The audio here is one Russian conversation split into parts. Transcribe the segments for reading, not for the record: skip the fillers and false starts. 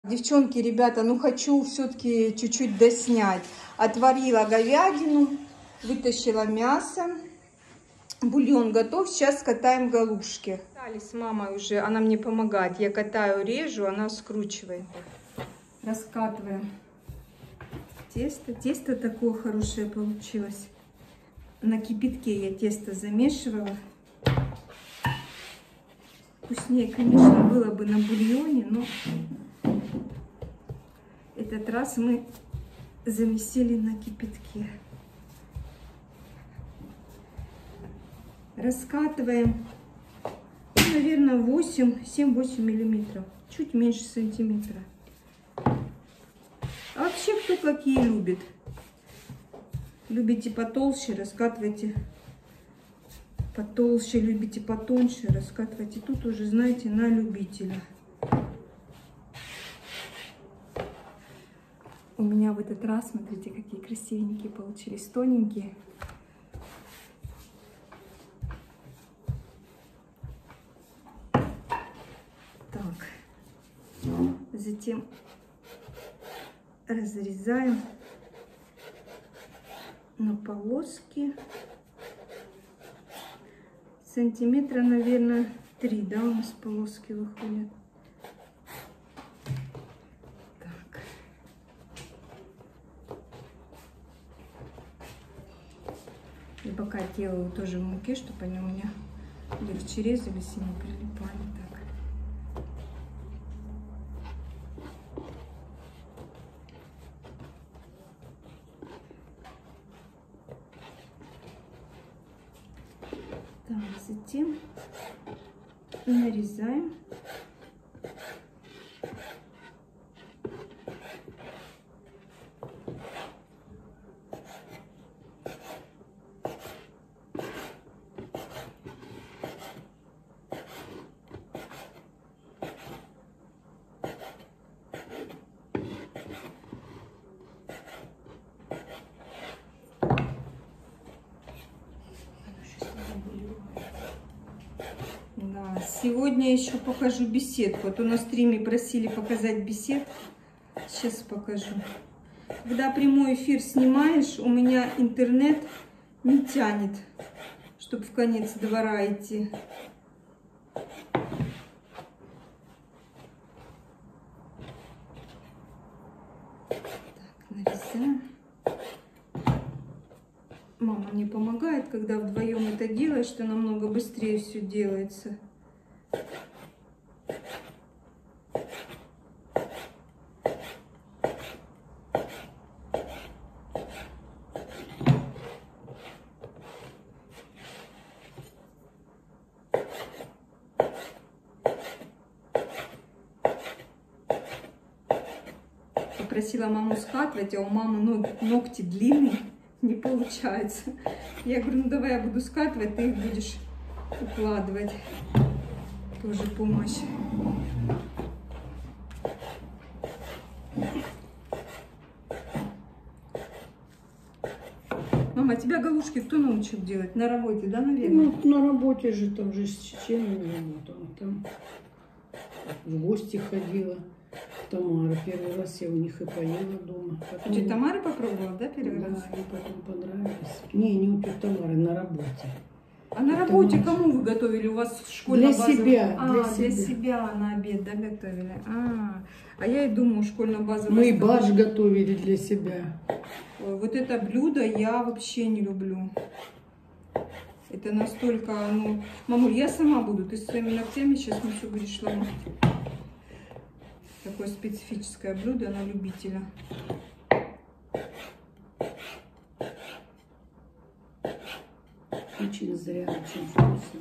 Девчонки, ребята, ну хочу все-таки чуть-чуть доснять. Отварила говядину, вытащила мясо. Бульон готов, сейчас катаем галушки. С мамой уже, она мне помогает. Я катаю, режу, она скручивает. Раскатываем тесто. Тесто такое хорошее получилось. На кипятке я тесто замешивала. Вкуснее, конечно, было бы на бульоне, но этот раз мы замесили на кипятке. Раскатываем, наверное, 7-8 миллиметров, чуть меньше сантиметра. А вообще, кто какие любит. Любите потолще, раскатывайте потолще, любите потоньше, раскатывайте. Тут уже, знаете, на любителя. У меня в этот раз, смотрите, какие красивенькие получились, тоненькие. Так, затем разрезаем на полоски. Сантиметра, наверное, 3, да, у нас полоски выходят. Так. И пока делаю тоже в муке, чтобы они у меня легче резались и не прилипали. Так. Так, затем нарезаем. Да, сегодня еще покажу беседку. Вот на стриме просили показать беседку. Сейчас покажу. Когда прямой эфир снимаешь, у меня интернет не тянет, чтобы в конец двора идти. Так, нарезаем. Мама мне помогает, когда вдвоем это делаешь, что намного быстрее все делается. Попросила маму скатывать, а у мамы ногти длинные. Не получается. Я говорю, ну давай я буду скатывать, ты их будешь укладывать. Тоже помощь. Мама, тебя галушки кто научил делать? На работе, да, наверное? Ну, на работе же, там же с чеченами работала. Там в гости ходила. Тамара. Первый раз я у них и поела дома. Потом... У тетя Тамары попробовала, да, первый раз? Да, и потом понравилось. Не у тети Тамары, на работе. А на работе Тамара... кому вы готовили? У вас школьная база? Для себя. Для себя на обед, да, готовили? А я и думаю, школьная база... Мы и борщ готовили для себя. Ой, вот это блюдо я вообще не люблю. Это настолько, ну... Мамуль, я сама буду. Ты своими ногтями сейчас мне все будешь ломать. Такое специфическое блюдо на любителя. Очень зря, очень вкусно.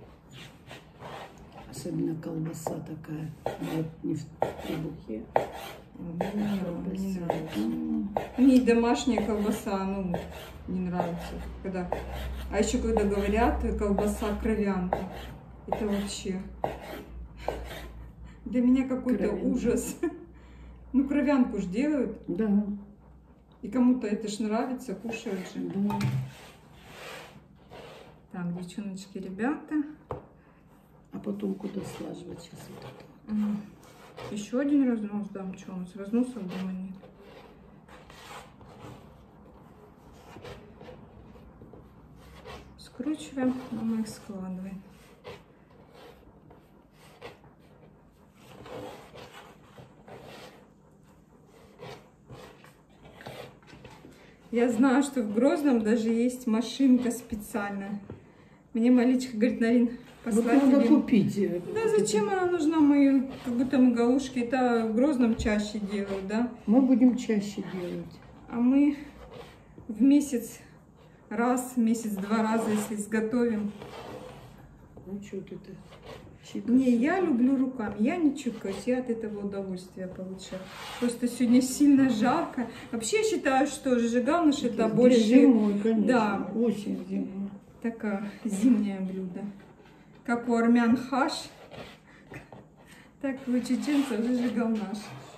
Особенно колбаса такая. Вот не в требухе. Не нравится. Мне и домашняя колбаса, ну, не нравится. Когда... А еще когда говорят, колбаса кровянка. Это вообще... Для меня какой-то ужас. Ну, кровянку ж делают. Да. И кому-то это ж нравится, кушают же. Да. Так, девчоночки, ребята. А потом куда слаживать сейчас вот это? Еще один разнос дам. Что у нас разносов дома нет? Скручиваем, мама их складывает. Я знаю, что в Грозном даже есть машинка специальная. Мне Маличка говорит: Нарин, послать Вот надо тебе. купить. Да зачем она нужна, мы как будто мы галушки. Это в Грозном чаще делают, да? Мы будем чаще делать. А мы в месяц раз, в месяц два раза, если изготовим. Ну что ты-то? Не, я люблю руками, я не чукаюсь, я от этого удовольствие получаю. Просто сегодня сильно жарко. Вообще я считаю, что жигалныш это больше... Зимой, конечно. Да. Осень, зимой. Такое зимнее блюдо. Как у армян хаш, так и у чеченцев жигалнаш.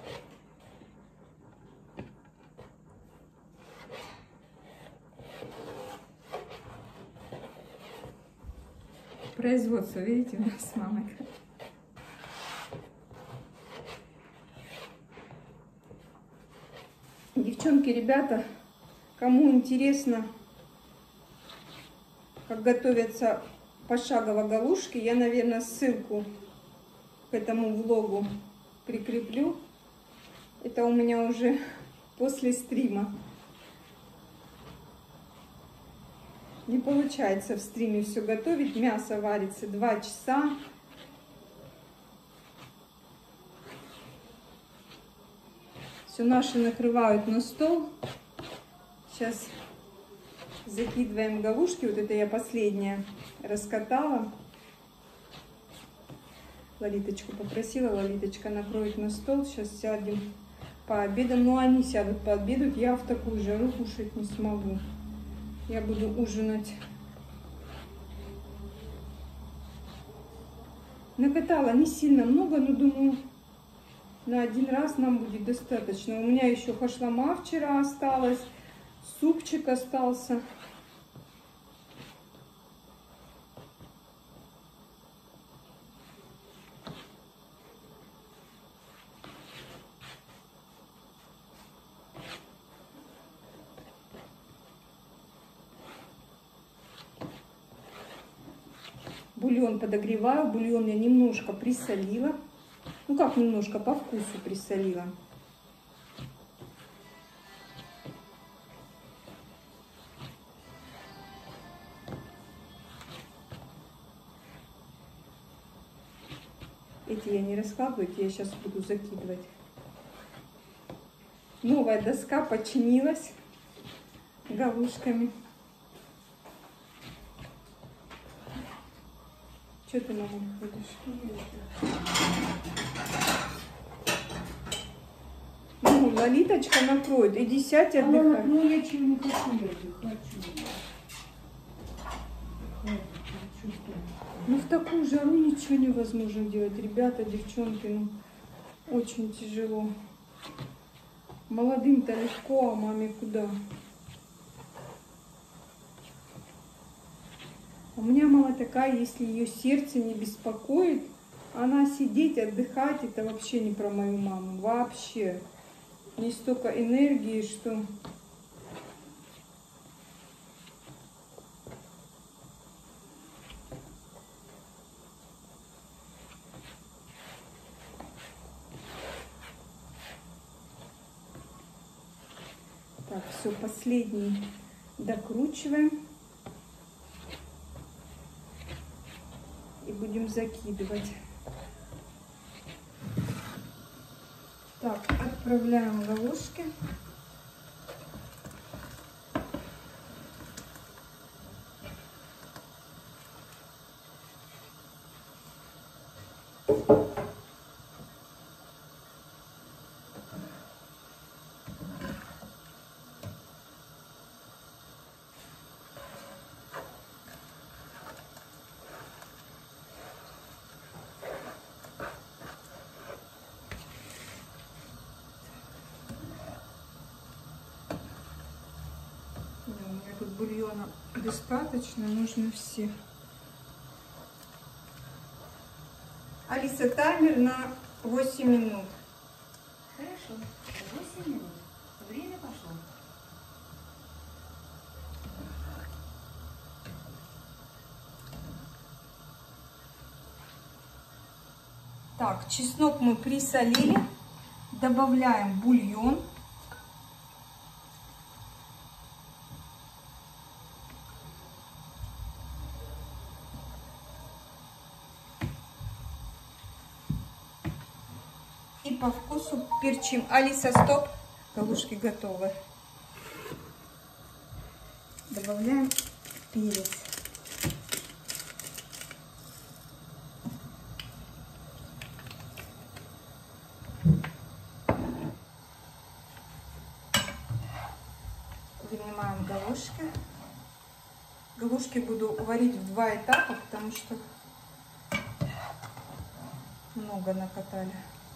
Производство, видите, у нас с мамой. Девчонки, ребята, кому интересно, как готовятся пошагово галушки, я, наверное, ссылку к этому влогу прикреплю. Это у меня уже после стрима. Не получается в стриме все готовить. Мясо варится 2 часа. Все наши накрывают на стол. Сейчас закидываем галушки. Вот это я последняя раскатала. Лолиточку попросила. Лолиточка накроет на стол. Сейчас сядем пообедаем. Ну, они сядут пообедать. Я в такую жару кушать не смогу. Я буду ужинать. Накатала не сильно много, но думаю, на один раз нам будет достаточно. У меня еще хашлама вчера осталось, супчик остался. Бульон подогреваю. Бульон я немножко присолила. Ну как немножко, по вкусу присолила. Эти я не раскладываю, эти я сейчас буду закидывать. Новая доска починилась галушками. Что ты, мама, ходишь? Ну, Лолиточка накроет. Иди сядь, отдыхай. Ну, я чего не хочу, я хочу. Ну, в такую жару ничего невозможно делать. Ребята, девчонки, ну, очень тяжело. Молодым-то легко, а маме куда? У меня мама такая, если ее сердце не беспокоит, она сидеть, отдыхать, это вообще не про мою маму. Вообще. У нее столько энергии, что... Так, все, последний докручиваем. И будем закидывать. Так, отправляем галушки. У меня тут бульона достаточно, нужно все. Алиса, таймер на 8 минут. Хорошо. 8 минут. Время пошло. Так, чеснок мы присолили. Добавляем бульон. И по вкусу перчим. Алиса, стоп. Галушки готовы. Добавляем перец. Вынимаем галушки. Галушки буду варить в 2 этапа, потому что много накатали.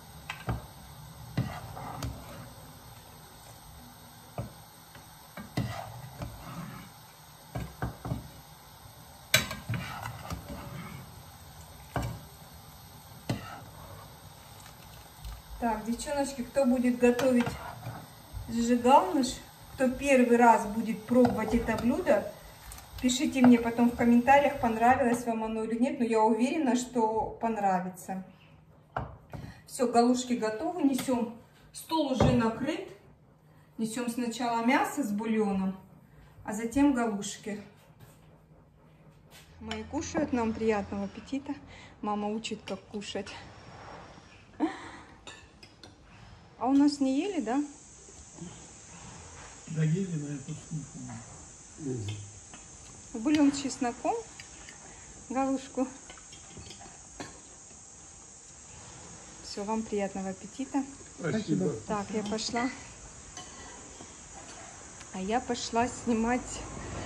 Так, девчоночки, кто будет готовить жигалныш, кто первый раз будет пробовать это блюдо, пишите мне потом в комментариях, понравилось вам оно или нет, но я уверена, что понравится. Все, галушки готовы, несем, стол уже накрыт, несем сначала мясо с бульоном, а затем галушки. Мои кушают, нам приятного аппетита, мама учит, как кушать. А у нас не ели, да? Да ели, но я просто не помню. Бульон с чесноком, галушку. Все, вам приятного аппетита. Спасибо. Так, я пошла. А я пошла снимать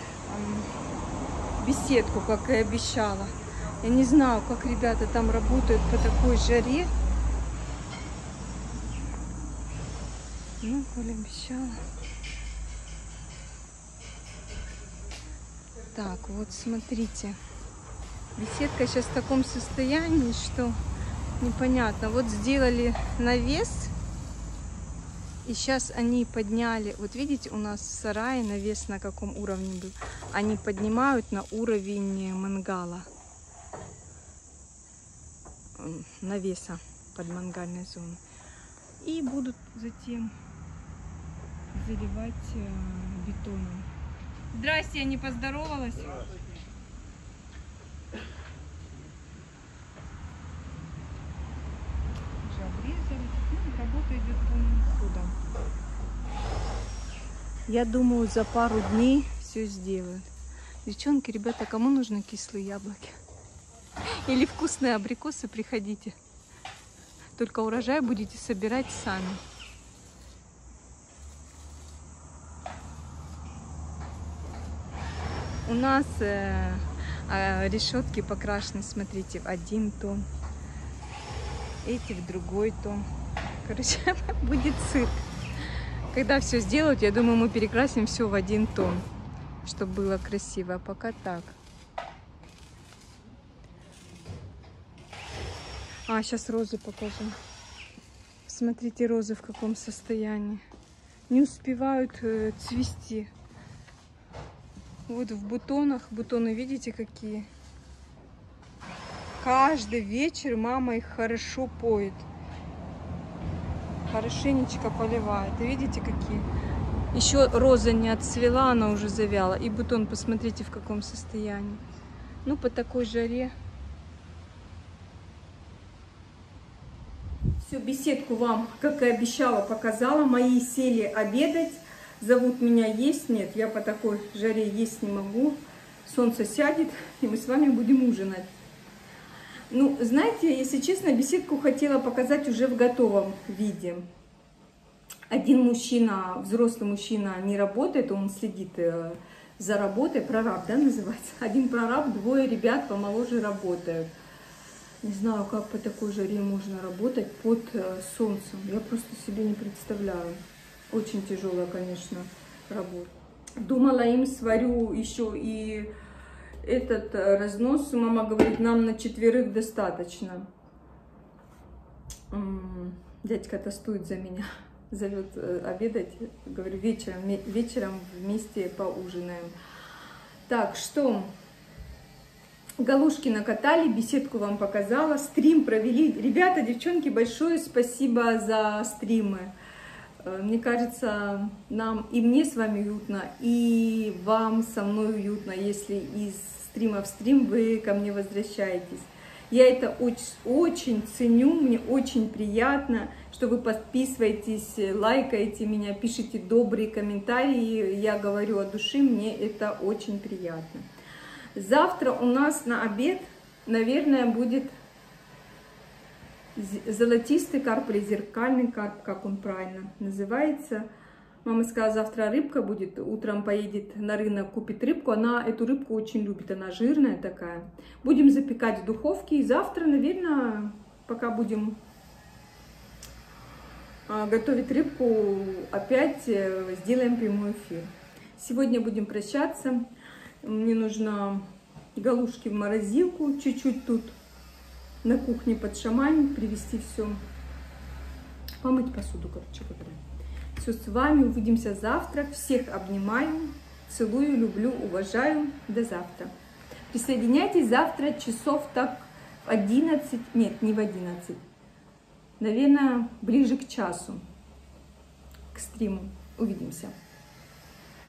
беседку, как и обещала. Я не знаю, как ребята там работают по такой жаре. Ну, Коля обещала. Так, вот смотрите. Беседка сейчас в таком состоянии, что непонятно. Вот сделали навес. И сейчас они подняли. Вот видите, у нас в сарае навес на каком уровне был. Они поднимают на уровень мангала. Навеса под мангальной зоной. И будут затем заливать бетоном. Здрасте, я не поздоровалась. Уже обрезали. Ну, работа идет полным ходом. Я думаю, за пару дней все сделают. Девчонки, ребята, кому нужны кислые яблоки? Или вкусные абрикосы, приходите. Только урожай будете собирать сами. У нас решетки покрашены, смотрите, в 1 тон. Эти в другой тон. Короче, будет цирк. Когда все сделают, я думаю, мы перекрасим все в 1 тон, чтобы было красиво. А пока так. А, сейчас розы покажу. Смотрите, розы в каком состоянии. Не успевают цвести. Вот в бутонах. Бутоны, видите, какие? Каждый вечер мама их хорошо поет. Хорошенечко поливает. И видите, какие? Еще роза не отцвела, она уже завяла. И бутон, посмотрите, в каком состоянии. Ну, по такой жаре. Всю беседку вам, как и обещала, показала. Мои сели обедать. Зовут меня есть. Нет, я по такой жаре есть не могу. Солнце сядет, и мы с вами будем ужинать. Ну, знаете, если честно, беседку хотела показать уже в готовом виде. Один мужчина, взрослый мужчина, не работает, он следит за работой. Прораб, да, называется? Один прораб, 2 ребят помоложе работают. Не знаю, как по такой жаре можно работать под солнцем. Я просто себе не представляю. Очень тяжелая, конечно, работа. Думала, им сварю еще и этот разнос. Мама говорит, нам на 4 достаточно. Дядька тостует за меня, зовет обедать. Говорю, вечером вместе поужинаем. Так, что? Галушки накатали, беседку вам показала, стрим провели. Ребята, девчонки, большое спасибо за стримы. Мне кажется, нам и мне с вами уютно, и вам со мной уютно, если из стрима в стрим вы ко мне возвращаетесь. Я это очень ценю, мне очень приятно, что вы подписываетесь, лайкаете меня, пишите добрые комментарии. Я говорю от души, мне это очень приятно. Завтра у нас на обед, наверное, будет золотистый карп или зеркальный карп, как он правильно называется. Мама сказала, завтра рыбка будет, утром поедет на рынок, купит рыбку. Она эту рыбку очень любит, она жирная такая. Будем запекать в духовке. И завтра, наверное, пока будем готовить рыбку, опять сделаем прямой эфир. Сегодня будем прощаться. Мне нужно галушки в морозилку, чуть-чуть тут на кухне подшаманить, привезти все, помыть посуду, короче говоря. Все с вами, увидимся завтра. Всех обнимаю, целую, люблю, уважаю. До завтра. Присоединяйтесь завтра часов так в 11, нет, не в 11, наверное, ближе к часу, к стриму. Увидимся.